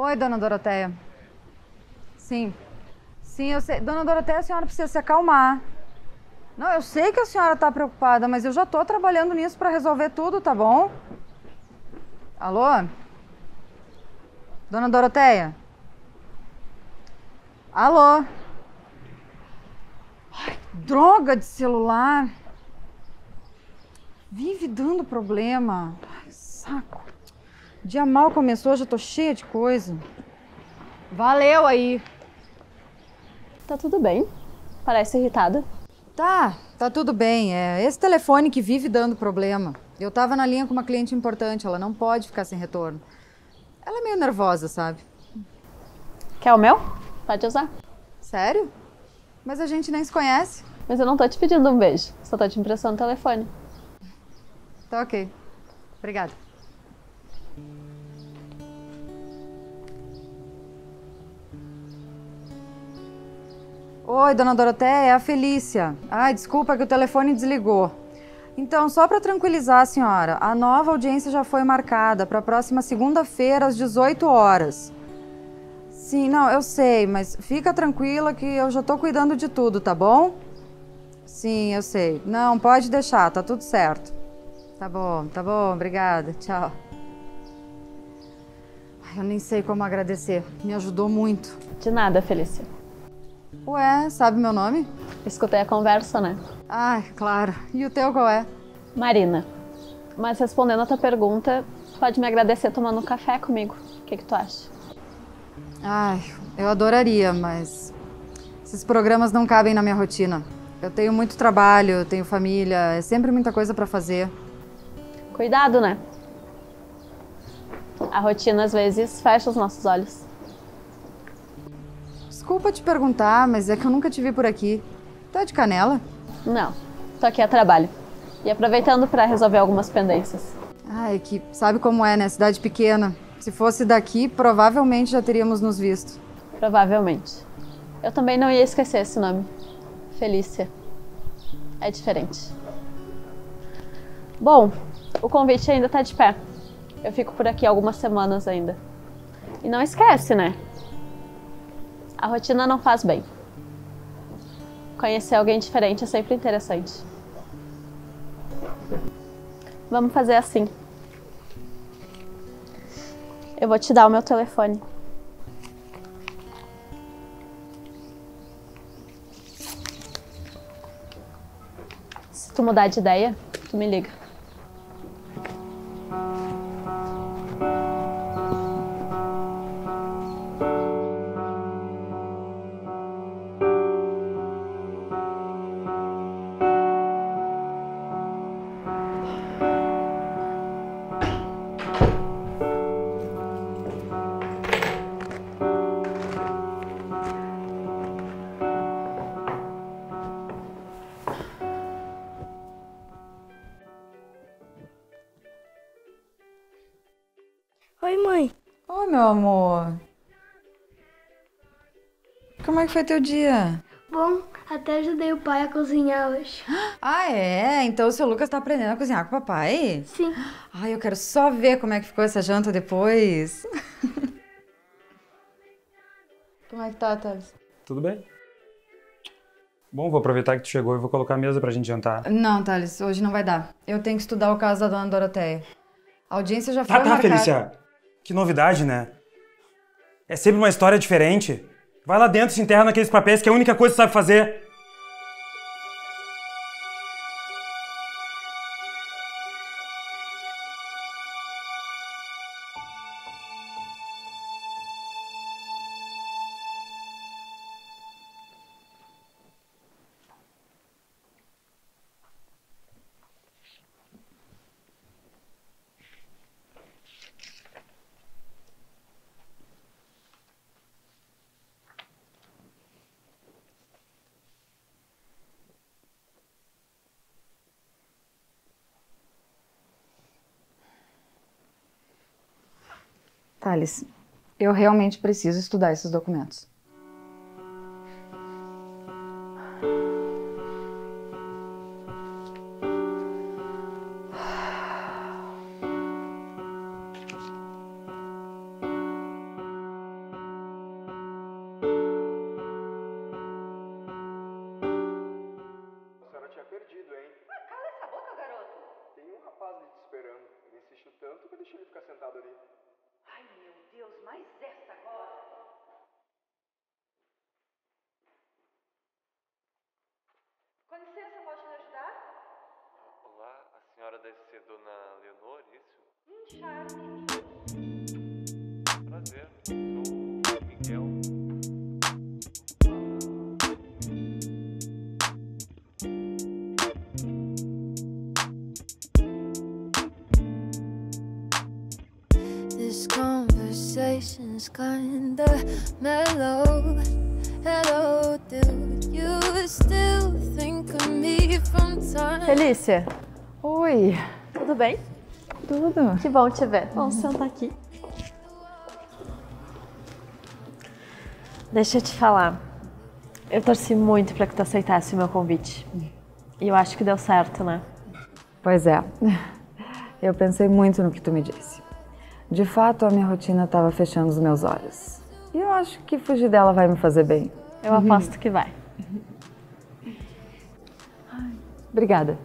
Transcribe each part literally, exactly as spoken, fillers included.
Oi, dona Doroteia. Sim. Sim, eu sei. Dona Doroteia, a senhora precisa se acalmar. Não, eu sei que a senhora tá preocupada, mas eu já tô trabalhando nisso pra resolver tudo, tá bom? Alô? Dona Doroteia? Alô? Ai, droga de celular. Vive dando problema. Ai, saco. Dia mal começou, já tô cheia de coisa. Valeu aí. Tá tudo bem. Parece irritada. Tá, tá tudo bem. É esse telefone que vive dando problema. Eu tava na linha com uma cliente importante, ela não pode ficar sem retorno. Ela é meio nervosa, sabe? Quer o meu? Pode usar. Sério? Mas a gente nem se conhece. Mas eu não tô te pedindo um beijo. Só tô te emprestando o telefone. Tá ok. Obrigada. Oi, dona Doroteia, é a Felícia. Ai, desculpa que o telefone desligou. Então, só para tranquilizar a senhora, a nova audiência já foi marcada para a próxima segunda-feira, às dezoito horas. Sim, não, eu sei, mas fica tranquila que eu já tô cuidando de tudo, tá bom? Sim, eu sei. Não, pode deixar, tá tudo certo. Tá bom, tá bom, obrigada. Tchau. Ai, eu nem sei como agradecer. Me ajudou muito. De nada, Felícia. Ué, sabe meu nome? Escutei a conversa, né? Ai, claro. E o teu qual é? Marina. Mas respondendo a tua pergunta, pode me agradecer tomando um café comigo. O que que tu acha? Ai, eu adoraria, mas esses programas não cabem na minha rotina. Eu tenho muito trabalho, eu tenho família, é sempre muita coisa pra fazer. Cuidado, né? A rotina às vezes fecha os nossos olhos. Desculpa te perguntar, mas é que eu nunca te vi por aqui. Tá de Canela? Não, tô aqui a trabalho. E aproveitando para resolver algumas pendências. Ai, que sabe como é, né? Cidade pequena. Se fosse daqui, provavelmente já teríamos nos visto. Provavelmente. Eu também não ia esquecer esse nome. Felícia. É diferente. Bom, o convite ainda tá de pé. Eu fico por aqui algumas semanas ainda. E não esquece, né? A rotina não faz bem. Conhecer alguém diferente é sempre interessante. Vamos fazer assim. Eu vou te dar o meu telefone. Se tu mudar de ideia, tu me liga. Oi, mãe. Oi, meu amor. Como é que foi teu dia? Bom, até ajudei o pai a cozinhar hoje. Ah, é? Então o seu Lucas tá aprendendo a cozinhar com o papai? Sim. Ai, eu quero só ver como é que ficou essa janta depois. Como é que tá, Thales? Tudo bem? Bom, vou aproveitar que tu chegou e vou colocar a mesa pra gente jantar. Não, Thales, hoje não vai dar. Eu tenho que estudar o caso da dona Doroteia. A audiência já foi Tá, tá, marcada. Felícia. Que novidade, né? É sempre uma história diferente. Vai lá dentro e se enterra naqueles papéis que é a única coisa que tu sabe fazer. Thales, eu realmente preciso estudar esses documentos. senhora deve ser Dona Leonor, isso? Prazer, sou o Miguel. This conversation's kinda mellow. Hello, do you still think of me from time? Felícia, Oi, tudo bem? tudo? Que bom te ver. Vamos sentar aqui. Deixa eu te falar. Eu torci muito pra que tu aceitasse o meu convite. E eu acho que deu certo, né? Pois é, eu pensei muito no que tu me disse. De fato, a minha rotina estava fechando os meus olhos. E eu acho que fugir dela vai me fazer bem. Eu aposto que vai. Obrigada.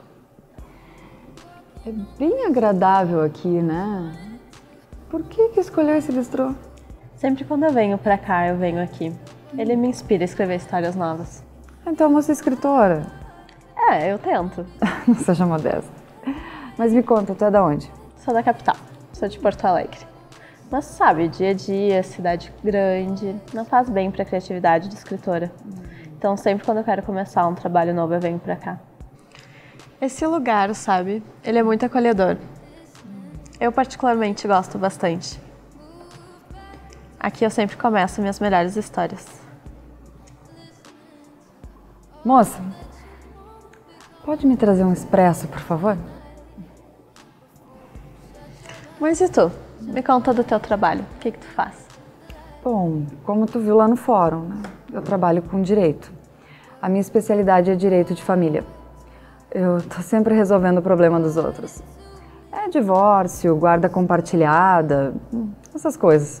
É bem agradável aqui, né? Por que que escolheu esse bistrô? Sempre quando eu venho pra cá, eu venho aqui. Ele me inspira a escrever histórias novas. Então, moça escritora. É, eu tento. Não seja modesta. Mas me conta, tu é da onde? Sou da capital. Sou de Porto Alegre. Mas sabe, dia a dia, cidade grande, não faz bem pra criatividade de escritora. Então sempre quando eu quero começar um trabalho novo, eu venho pra cá. Esse lugar, sabe, ele é muito acolhedor. Eu particularmente gosto bastante. Aqui eu sempre começo minhas melhores histórias. Moça, pode me trazer um expresso, por favor? Mas e tu? Me conta do teu trabalho. O que que tu faz? Bom, como tu viu lá no fórum, né? Eu trabalho com direito. A minha especialidade é direito de família. Eu tô sempre resolvendo o problema dos outros. É divórcio, guarda compartilhada, essas coisas.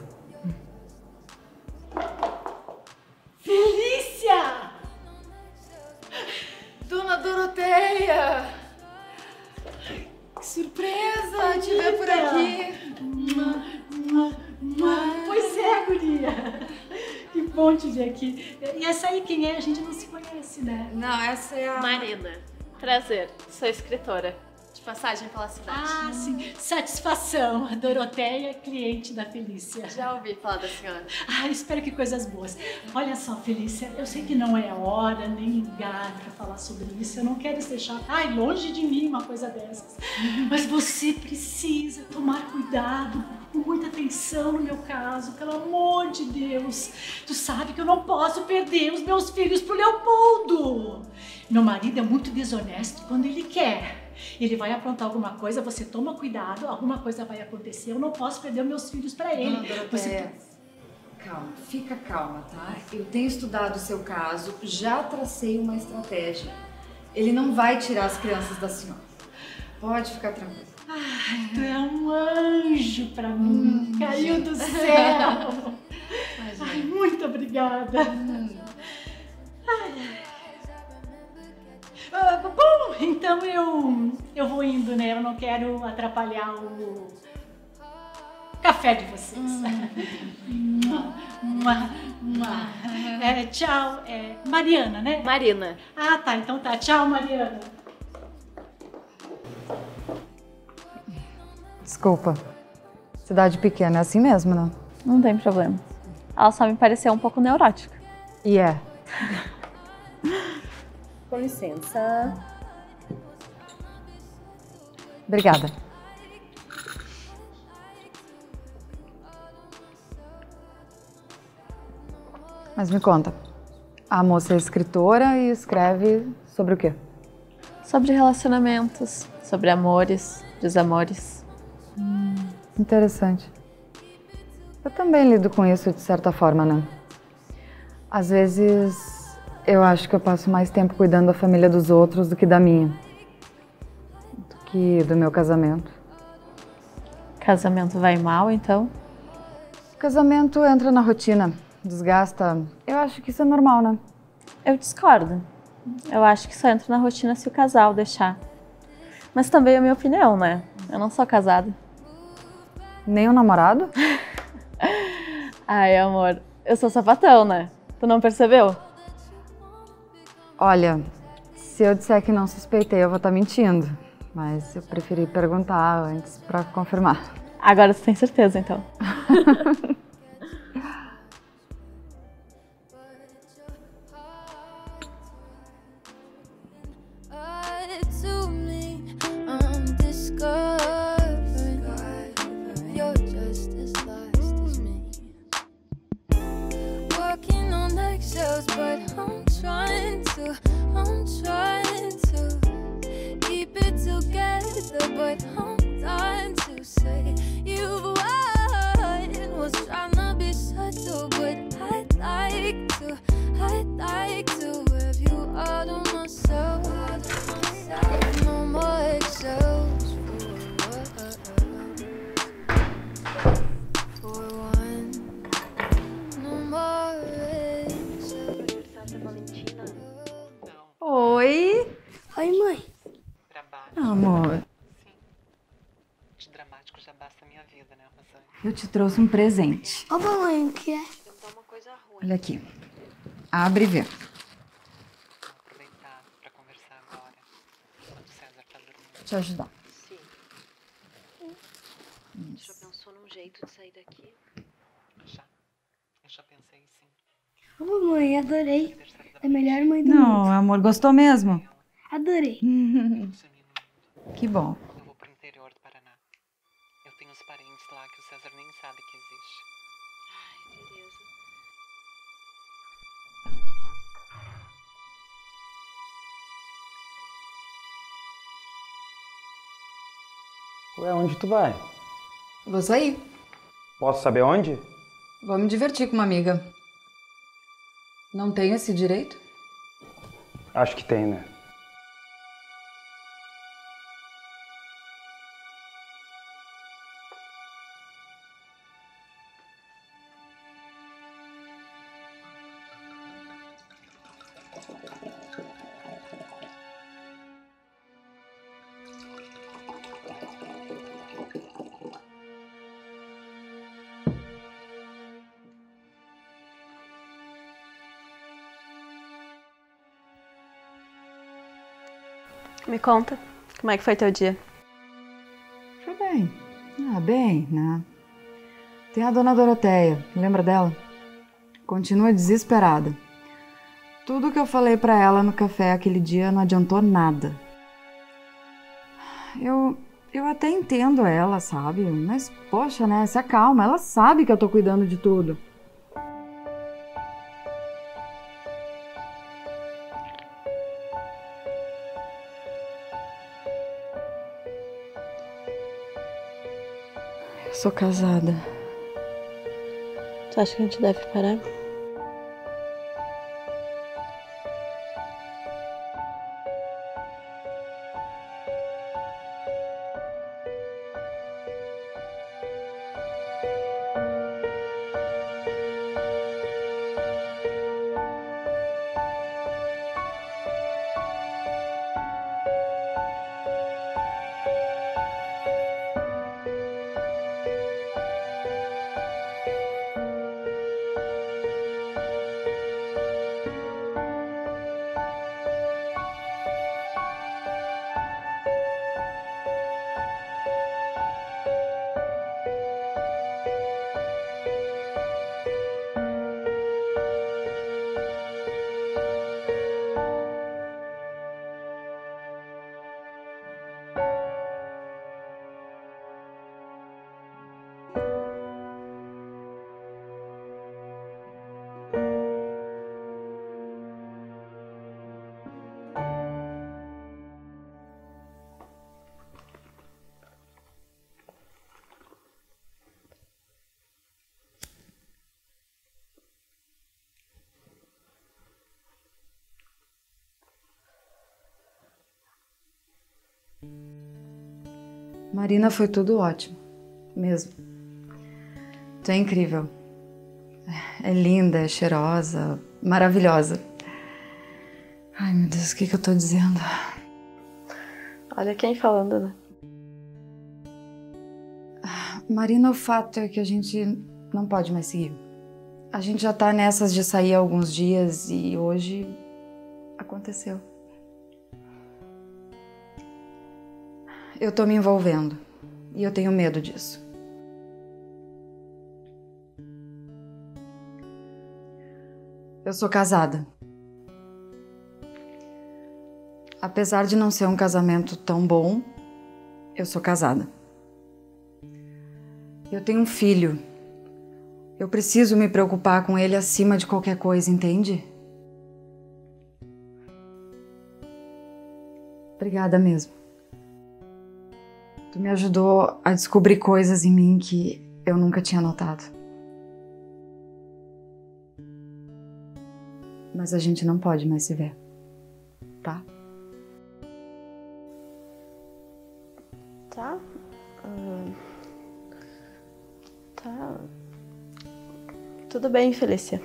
Felícia! Dona Doroteia! Que surpresa te ver por aqui! Pois é, guria! Que bom te ver aqui. E essa aí quem é? A gente não se conhece, né? Não, essa é a... Marina. Prazer. Sou escritora. De passagem pela cidade. Ah, sim. Satisfação. A Doroteia, cliente da Felícia. Já ouvi falar da senhora. Ah, espero que coisas boas. Olha só, Felícia, eu sei que não é hora nem lugar para falar sobre isso. Eu não quero deixar, ai, longe de mim uma coisa dessas. Mas você precisa tomar cuidado, com muita atenção no meu caso, pelo amor de Deus. Tu sabe que eu não posso perder os meus filhos pro Leopoldo. Meu marido é muito desonesto quando ele quer. Ele vai aprontar alguma coisa, você toma cuidado, alguma coisa vai acontecer, eu não posso perder meus filhos para ele. Dona Você... Calma, fica calma, tá? Eu tenho estudado o seu caso, já tracei uma estratégia. Ele não vai tirar as crianças da senhora. Pode ficar tranquila. Ai, tu é um anjo para mim, hum, caiu gente. do céu. Ai, muito obrigada. Hum. Ai, ai. Uh, bom, então eu, eu vou indo, né? Eu não quero atrapalhar o café de vocês. Hum. mua, mua. É, tchau. É, Mariana, né? Marina. Ah, tá. Então tá. Tchau, Mariana. Desculpa. Cidade pequena é assim mesmo, né? Não tem problema. Ela só me pareceu um pouco neurótica. E é. Com licença. Obrigada. Mas me conta, a moça é escritora e escreve sobre o quê? Sobre relacionamentos, sobre amores, desamores. Hum, interessante. Eu também lido com isso de certa forma, né? Às vezes... eu acho que eu passo mais tempo cuidando da família dos outros do que da minha. Do que do meu casamento. Casamento vai mal, então? Casamento entra na rotina, desgasta. Eu acho que isso é normal, né? Eu discordo. Eu acho que só entra na rotina se o casal deixar. Mas também é a minha opinião, né? Eu não sou casada. Nem um namorado? Ai, amor, eu sou sapatão, né? Tu não percebeu? Olha, se eu disser que não suspeitei, eu vou estar mentindo. Mas eu preferi perguntar antes pra confirmar. Agora você tem certeza, então. To me, I'm discovering you're just as lost as me. Walking on eggshells, but I'm trying to, I'm trying to keep it together, but I'm dying to say you've won. Was trying to be subtle, but I'd like to, I'd like to have you out of myself. No more eggshells for one. No more eggshells. Oi! Oi, mãe. Amor, De dramático já basta a minha vida, né, Rosane? eu te trouxe um presente. Ô, mamãe, o que é? Tentar uma coisa ruim. Olha aqui. Abre e vê. Vou aproveitar pra conversar agora. Quando o César tá dormindo. Te ajudar. Sim. Já pensou num jeito de sair daqui? Já. Eu já pensei sim. Ô, mamãe, adorei. É a melhor mãe do Não, mundo. amor, gostou mesmo? Adorei. Que bom. Eu vou pro interior do Paraná. Eu tenho uns parentes lá que o César nem sabe que existe. Ai, Tereza. Ué, onde tu vai? Vou sair. Posso saber onde? Vou me divertir com uma amiga. Não tenho esse direito? Acho que tem, né? Me conta, como é que foi teu dia? Foi bem. Ah, bem, né? Tem a dona Doroteia, lembra dela? Continua desesperada. Tudo que eu falei pra ela no café aquele dia não adiantou nada. Eu, eu até entendo ela, sabe? Mas, poxa, né? Se acalma, ela sabe que eu tô cuidando de tudo. Eu sou casada. Tu acha que a gente deve parar? Marina, foi tudo ótimo. Mesmo. Tu é incrível. É linda, é cheirosa, maravilhosa. Ai, meu Deus, o que que eu tô dizendo? Olha quem falando, né? Marina, o fato é que a gente não pode mais seguir. A gente já tá nessas de sair há alguns dias e hoje aconteceu. Eu tô me envolvendo. E eu tenho medo disso. Eu sou casada. Apesar de não ser um casamento tão bom, eu sou casada. Eu tenho um filho. Eu preciso me preocupar com ele acima de qualquer coisa, entende? Obrigada mesmo. Tu me ajudou a descobrir coisas em mim que eu nunca tinha notado. Mas a gente não pode mais se ver, tá? Tá. Uh, tá. Tudo bem, Felícia.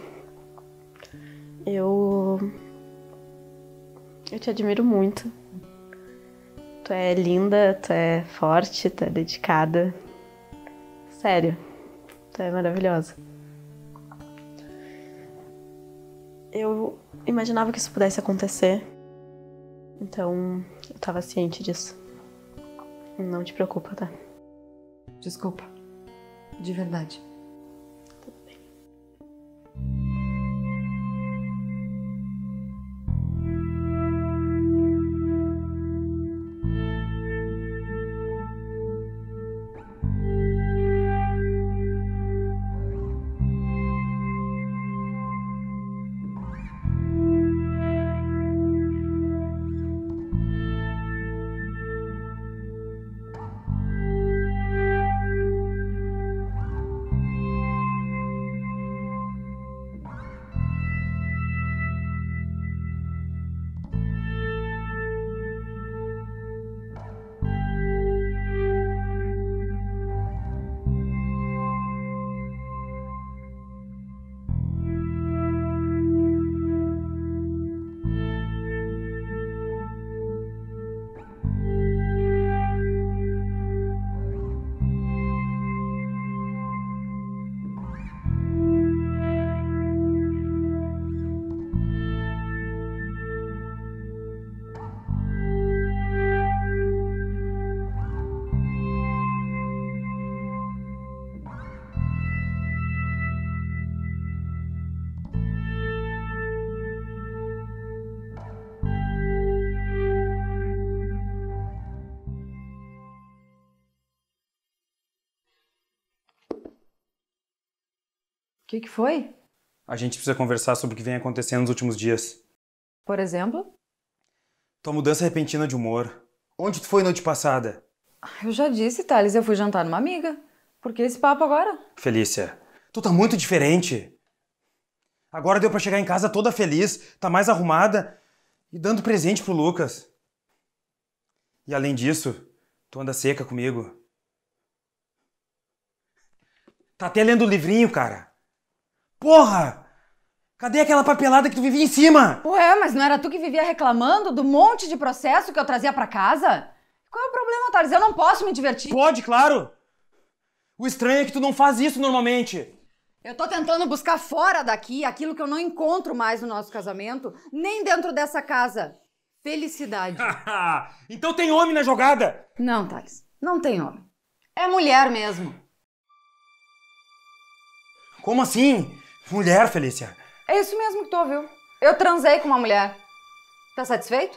Eu. Eu te admiro muito. Tu é linda, tu é forte, tu é dedicada. Sério. Tu é maravilhosa. Eu imaginava que isso pudesse acontecer. Então, eu tava ciente disso. Não te preocupa, tá? Desculpa. De verdade. Tudo bem. O que que foi? A gente precisa conversar sobre o que vem acontecendo nos últimos dias. Por exemplo? Tua mudança repentina de humor. Onde tu foi noite passada? Eu já disse, Thales, eu fui jantar numa amiga. Por que esse papo agora? Felícia, tu tá muito diferente. Agora deu pra chegar em casa toda feliz, tá mais arrumada e dando presente pro Lucas. E além disso, tu anda seca comigo. Tá até lendo o livrinho, cara. Porra! Cadê aquela papelada que tu vivia em cima? Ué, mas não era tu que vivia reclamando do monte de processo que eu trazia pra casa? Qual é o problema, Thales? Eu não posso me divertir. Pode, claro! O estranho é que tu não faz isso normalmente. Eu tô tentando buscar fora daqui aquilo que eu não encontro mais no nosso casamento, nem dentro dessa casa. Felicidade. Então tem homem na jogada? Não, Thales. Não tem homem. É mulher mesmo. Como assim? Mulher, Felícia? É isso mesmo que tu ouviu. Eu transei com uma mulher. Tá satisfeito?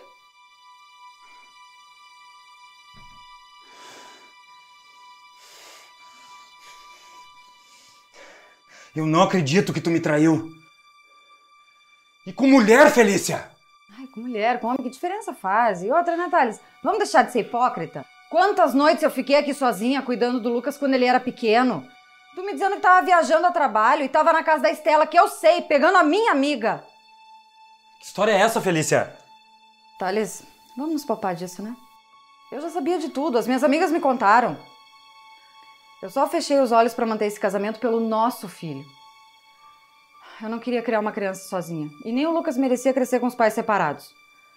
Eu não acredito que tu me traiu. E com mulher, Felícia? Ai, com mulher, com homem, que diferença faz? E outra, né, Thales? Vamos deixar de ser hipócrita? Quantas noites eu fiquei aqui sozinha cuidando do Lucas quando ele era pequeno? Tu me dizendo que tava viajando a trabalho e tava na casa da Estela, que eu sei, pegando a minha amiga. Que história é essa, Felícia? Thales, vamos nos poupar disso, né? Eu já sabia de tudo, as minhas amigas me contaram. Eu só fechei os olhos pra manter esse casamento pelo nosso filho. Eu não queria criar uma criança sozinha. E nem o Lucas merecia crescer com os pais separados.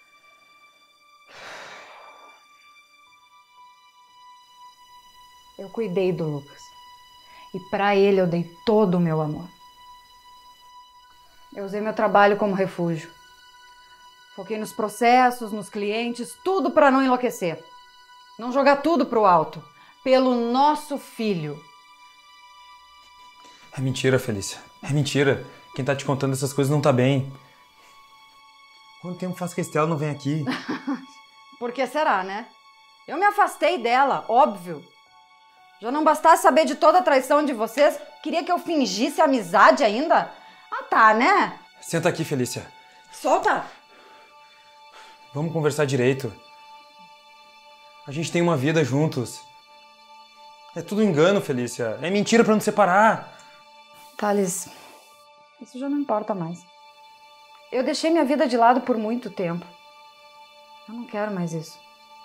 Eu cuidei do Lucas. E pra ele eu dei todo o meu amor. Eu usei meu trabalho como refúgio. Foquei nos processos, nos clientes, tudo pra não enlouquecer. Não jogar tudo pro alto. Pelo nosso filho. É mentira, Felícia. É mentira. Quem tá te contando essas coisas não tá bem. Quanto tempo faz que a Estela não vem aqui? Por que será, né? Eu me afastei dela, óbvio. Já não bastasse saber de toda a traição de vocês, queria que eu fingisse amizade ainda? Ah, tá, né? Senta aqui, Felícia. Solta! Vamos conversar direito. A gente tem uma vida juntos. É tudo engano, Felícia. É mentira pra nos separar. Thales, isso já não importa mais. Eu deixei minha vida de lado por muito tempo. Eu não quero mais isso.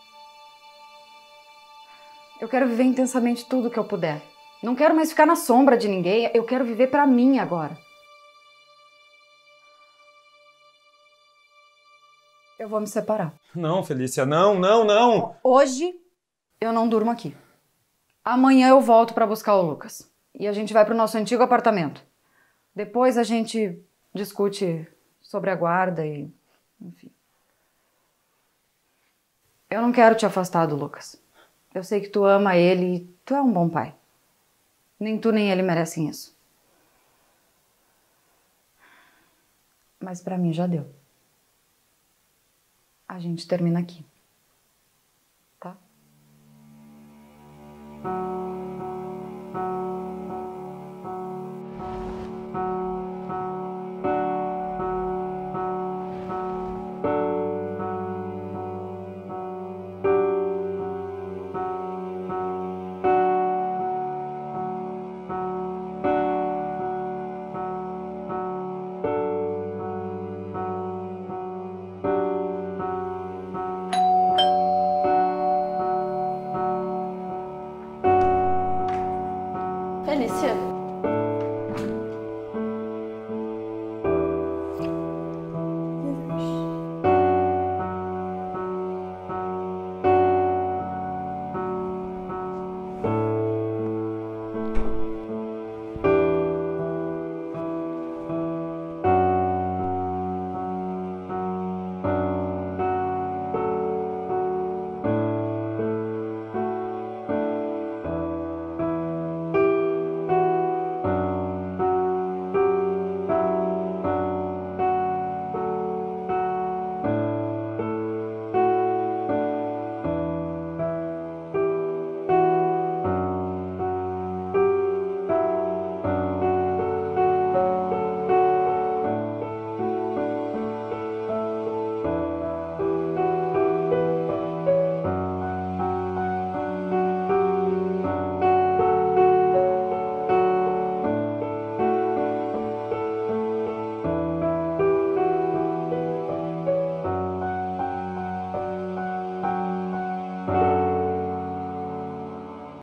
Eu quero viver intensamente tudo que eu puder. Não quero mais ficar na sombra de ninguém. Eu quero viver pra mim agora. Eu vou me separar. Não, Felícia, não, não, não. Hoje eu não durmo aqui. Amanhã eu volto pra buscar o Lucas. E a gente vai pro nosso antigo apartamento. Depois a gente discute sobre a guarda e... enfim. Eu não quero te afastar do Lucas. Eu sei que tu ama ele e tu é um bom pai. Nem tu nem ele merecem isso. Mas pra mim já deu. A gente termina aqui.